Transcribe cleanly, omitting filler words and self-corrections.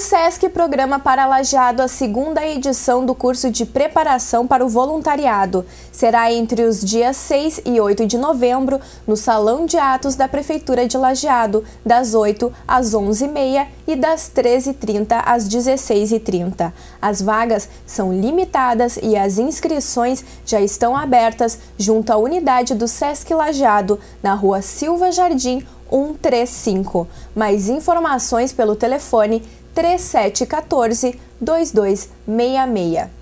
SESC programa para Lajeado a segunda edição do curso de preparação para o voluntariado. Será entre os dias 6 e 8 de novembro, no Salão de Atos da Prefeitura de Lajeado, das 8 às 11h30 e das 13h30 às 16h30. As vagas são limitadas e as inscrições já estão abertas junto à unidade do SESC Lajeado, na Rua Silva Jardim 135. Mais informações pelo telefone 3714-2266.